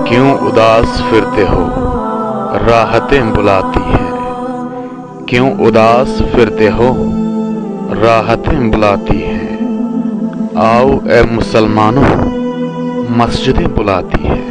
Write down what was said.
क्यों उदास फिरते हो, राहतें बुलाती हैं। क्यों उदास फिरते हो, राहतें बुलाती हैं। आओ ए मुसलमानों, मस्जिदें बुलाती हैं।